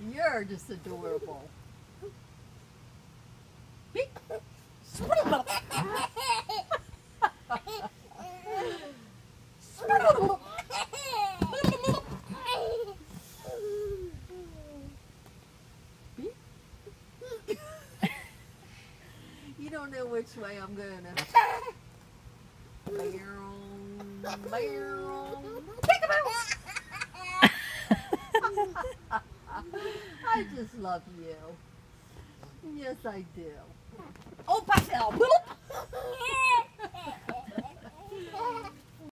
You're just adorable. You don't know which way I'm gonna. I just love you. Yes, I do. Oh, I fell.